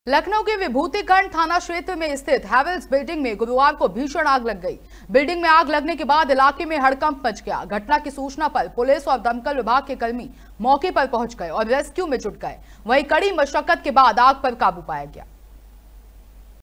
लखनऊ के विभूतिखंड थाना क्षेत्र में स्थित हैवेल्स बिल्डिंग में गुरुवार को भीषण आग लग गई। बिल्डिंग में आग लगने के बाद इलाके में हड़कंप मच गया। घटना की सूचना पर पुलिस और दमकल विभाग के कर्मी मौके पर पहुंच गए और रेस्क्यू में जुट गए। वहीं कड़ी मशक्कत के बाद आग पर काबू पाया गया।